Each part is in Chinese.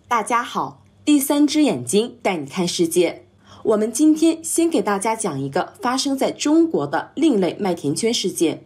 大家好，第三只眼睛带你看世界。我们今天先给大家讲一个发生在中国的另类麦田圈事件。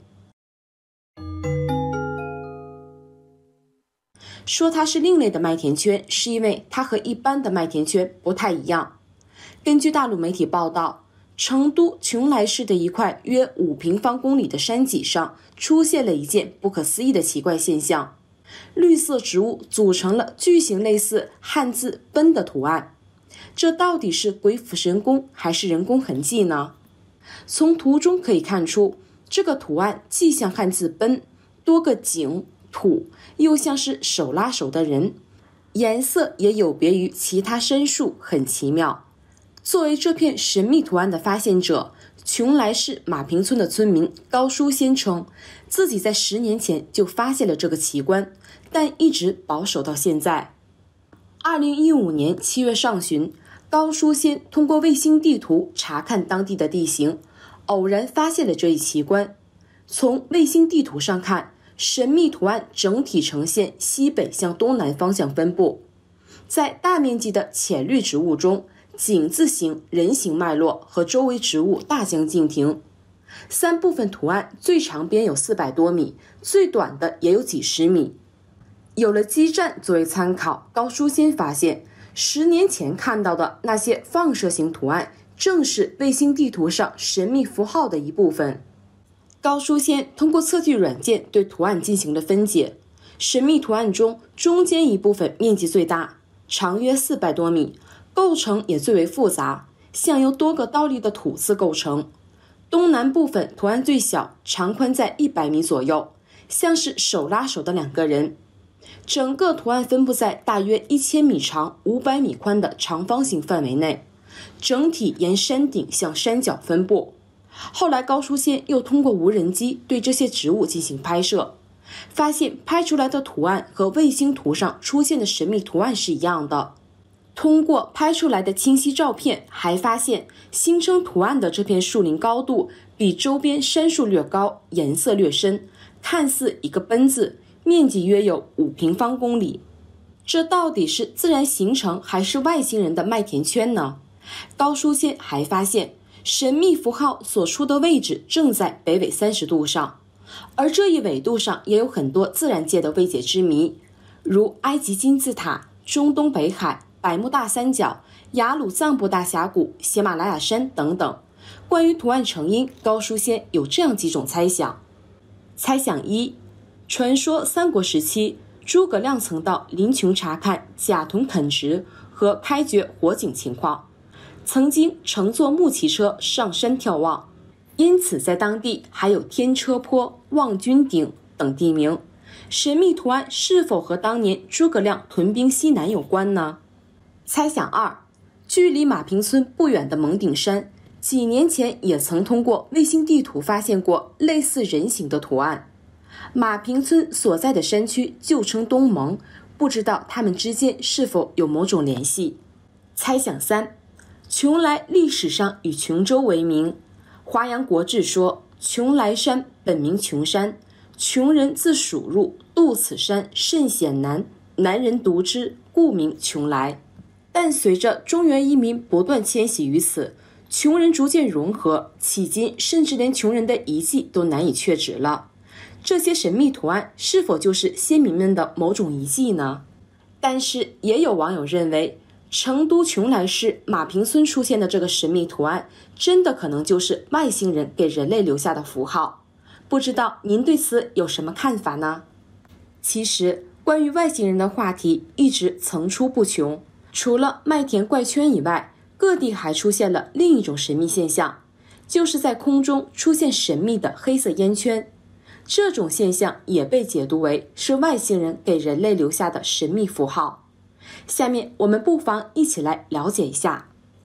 说它是另类的麦田圈，是因为它和一般的麦田圈不太一样。根据大陆媒体报道，成都邛崃市的一块约5平方公里的山脊上出现了一件不可思议的奇怪现象。绿色植物组成了巨型类似汉字“奔”的图案，这到底是鬼斧神工还是人工痕迹呢？从图中可以看出，这个图案既像汉字“奔”，多个井、土，又像是手拉手的人，颜色也有别于其他参数，很奇妙。作为这片神秘图案的发现者，邛崃市马坪村的村民高书先称，自己在10年前就发现了这个奇观，但一直保守到现在。2015年7月上旬，高书先通过卫星地图查看当地的地形，偶然发现了这一奇观。从卫星地图上看，神秘图案整体呈现西北向东南方向分布，在大面积的浅绿植物中，井字形、人形脉络和周围植物大相径庭。3部分图案最长边有400多米，最短的也有几十米。有了基站作为参考，高书先发现10年前看到的那些放射型图案正是卫星地图上神秘符号的一部分。高书先通过测距软件对图案进行了分解，神秘图案中中间一部分面积最大，长约400多米，构成也最为复杂，像由多个倒立的土字构成。东南部分图案最小，长宽在100米左右，像是手拉手的2个人。整个图案分布在大约1000米长、500米宽的长方形范围内，整体沿山顶向山脚分布。后来高书先又通过无人机对这些植物进行拍摄，发现拍出来的图案和卫星图上出现的神秘图案是一样的。通过拍出来的清晰照片，还发现形成图案的这片树林高度比周边山树略高，颜色略深，看似一个奔字，面积约有5平方公里。这到底是自然形成还是外星人的麦田圈呢？高书先还发现神秘符号所处的位置正在北纬30度上，而这一纬度上也有很多自然界的未解之谜，如埃及金字塔、中东北海、百慕大三角、雅鲁藏布大峡谷、喜马拉雅山等等。关于图案成因，高书先有这样几种猜想。猜想1，传说三国时期，诸葛亮曾到临邛查看甲屯垦殖和开掘火井情况，曾经乘坐木骑车上山眺望，因此在当地还有天车坡、望军顶等地名。神秘图案是否和当年诸葛亮屯兵西南有关呢？猜想2，距离马坪村不远的蒙顶山，几年前也曾通过卫星地图发现过类似人形的图案。马坪村所在的山区就称东蒙，不知道它们之间是否有某种联系。猜想3，邛崃历史上以琼州为名，华阳国志说邛崃山本名琼山，穷人自蜀入，渡此山甚险难，难人独之，故名邛崃。但随着中原移民不断迁徙于此，穷人逐渐融合，迄今甚至连穷人的遗迹都难以确指了。这些神秘图案是否就是先民们的某种遗迹呢？但是也有网友认为，成都邛崃市马坪村出现的这个神秘图案，真的可能就是外星人给人类留下的符号。不知道您对此有什么看法呢？其实关于外星人的话题一直层出不穷，除了麦田怪圈以外，各地还出现了另一种神秘现象，就是在空中出现神秘的黑色烟圈。这种现象也被解读为是外星人给人类留下的神秘符号。下面我们不妨一起来了解一下。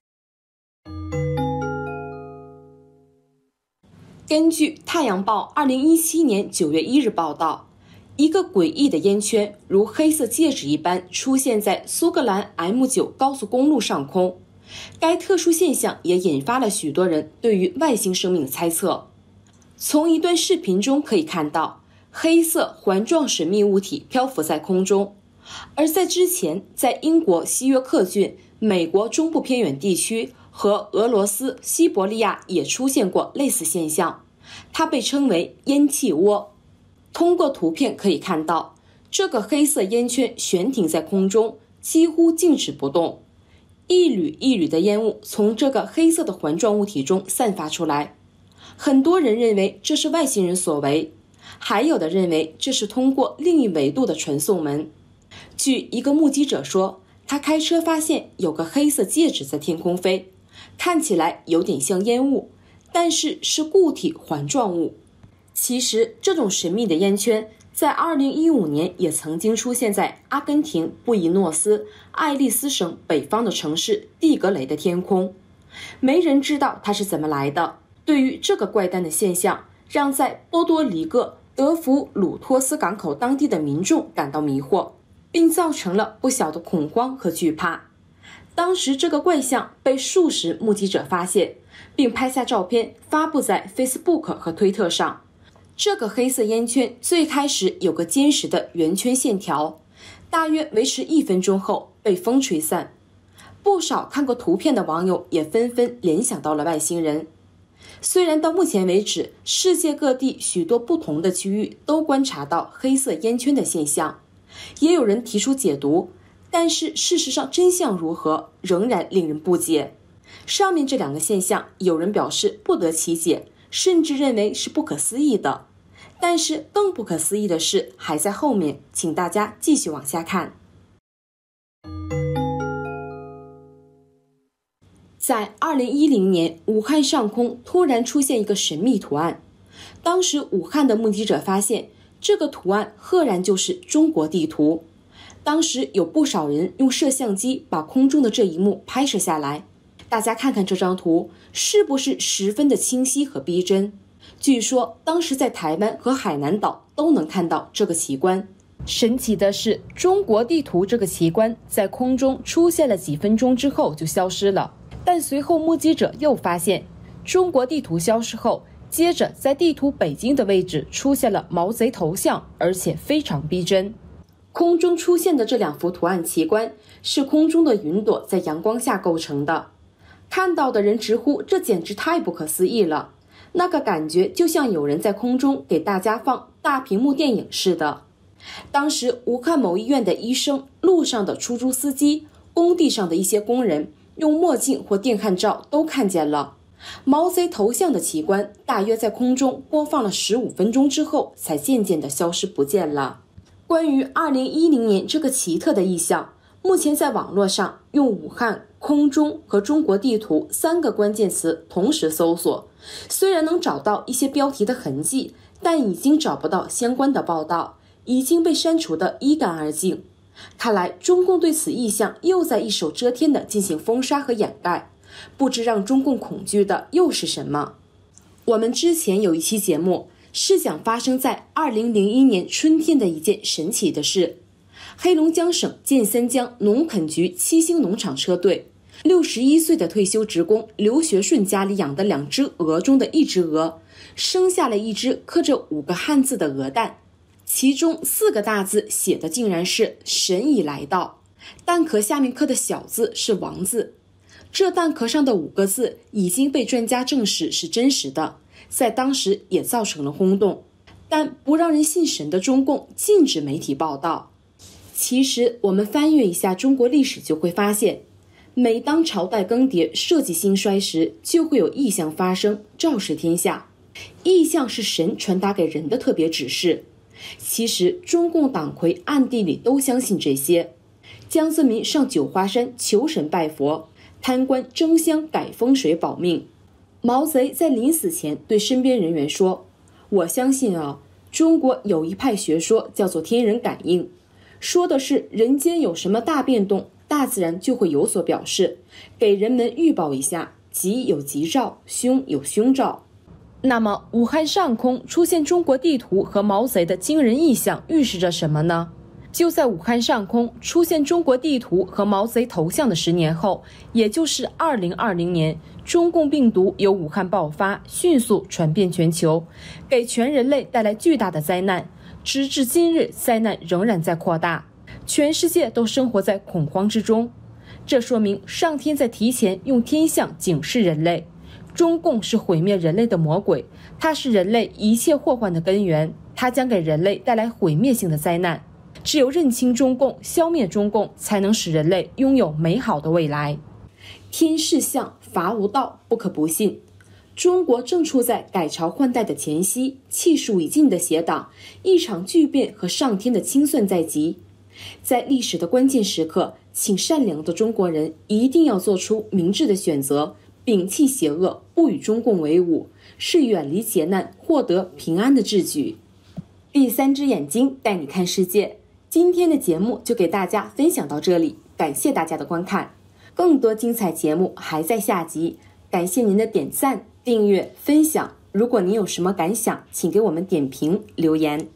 根据《太阳报》2017年9月1日报道，一个诡异的烟圈如黑色戒指一般出现在苏格兰 M9 高速公路上空。该特殊现象也引发了许多人对于外星生命的猜测。从一段视频中可以看到，黑色环状神秘物体漂浮在空中， 而在之前，在英国西约克郡、美国中部偏远地区和俄罗斯西伯利亚也出现过类似现象，它被称为烟气窝。通过图片可以看到，这个黑色烟圈悬停在空中，几乎静止不动，一缕一缕的烟雾从这个黑色的环状物体中散发出来。很多人认为这是外星人所为，还有的认为这是通过另一维度的传送门。据一个目击者说，他开车发现有个黑色戒指在天空飞，看起来有点像烟雾，但是是固体环状物。其实这种神秘的烟圈在2015年也曾经出现在阿根廷布宜诺斯艾利斯省北方的城市蒂格雷的天空，没人知道它是怎么来的。对于这个怪诞的现象，让在波多黎各德弗鲁托斯港口当地的民众感到迷惑，并造成了不小的恐慌和惧怕。当时这个怪象被数十目击者发现，并拍下照片发布在 Facebook 和推特上。这个黑色烟圈最开始有个坚实的圆圈线条，大约维持1分钟后被风吹散。不少看过图片的网友也纷纷联想到了外星人。虽然到目前为止，世界各地许多不同的区域都观察到黑色烟圈的现象，也有人提出解读，但是事实上真相如何仍然令人不解。上面这2个现象，有人表示不得其解，甚至认为是不可思议的。但是更不可思议的事还在后面，请大家继续往下看。在2010年，武汉上空突然出现一个神秘图案。当时武汉的目击者发现，这个图案赫然就是中国地图。当时有不少人用摄像机把空中的这一幕拍摄下来。大家看看这张图，是不是十分的清晰和逼真？据说当时在台湾和海南岛都能看到这个奇观。神奇的是，中国地图这个奇观在空中出现了几分钟之后就消失了。但随后目击者又发现，中国地图消失后，接着在地图北京的位置出现了毛贼头像，而且非常逼真。空中出现的这2幅图案奇观是空中的云朵在阳光下构成的，看到的人直呼这简直太不可思议了，那个感觉就像有人在空中给大家放大屏幕电影似的。当时武汉某医院的医生、路上的出租司机、工地上的一些工人用墨镜或电焊照都看见了毛贼头像的奇观，大约在空中播放了15分钟之后才渐渐地消失不见了。关于2010年这个奇特的异象，目前在网络上用武汉、空中和中国地图3个关键词同时搜索，虽然能找到一些标题的痕迹，但已经找不到相关的报道，已经被删除得一干二净。看来中共对此异象又在一手遮天地进行封杀和掩盖，不知让中共恐惧的又是什么。我们之前有一期节目是讲发生在2001年春天的一件神奇的事。黑龙江省建三江农垦局7星农场车队61岁的退休职工刘学顺家里养的2只鹅中的1只鹅，生下了1只刻着5个汉字的鹅蛋，其中4个大字写的竟然是神已来到，蛋壳下面刻的小字是王字。这蛋壳上的5个字已经被专家证实是真实的，在当时也造成了轰动。但不让人信神的中共禁止媒体报道。其实我们翻阅一下中国历史就会发现，每当朝代更迭、社稷兴衰时，就会有异象发生，昭示天下。异象是神传达给人的特别指示。其实中共党魁暗地里都相信这些。江泽民上九华山求神拜佛，贪官争相改风水保命。毛贼在临死前对身边人员说，我相信中国有一派学说叫做天人感应，说的是人间有什么大变动，大自然就会有所表示，给人们预报一下，吉有吉兆，凶有凶兆。那么武汉上空出现中国地图和毛贼的惊人异象预示着什么呢？就在武汉上空出现中国地图和毛贼头像的10年后，也就是2020年，中共病毒由武汉爆发，迅速传遍全球，给全人类带来巨大的灾难。直至今日，灾难仍然在扩大。 全世界都生活在恐慌之中。这说明上天在提前用天象警示人类，中共是毁灭人类的魔鬼，它是人类一切祸患的根源，它将给人类带来毁灭性的灾难。只有认清中共，消灭中共，才能使人类拥有美好的未来。天是象，伐无道，不可不信。中国正处在改朝换代的前夕，气数已尽的邪党，一场巨变和上天的清算在即。在历史的关键时刻，请善良的中国人一定要做出明智的选择，摒弃邪恶，不与中共为伍，是远离劫难、获得平安的智举。第三只眼睛带你看世界。今天的节目就给大家分享到这里，感谢大家的观看。更多精彩节目还在下集，感谢您的点赞、订阅、分享。如果您有什么感想，请给我们点评留言。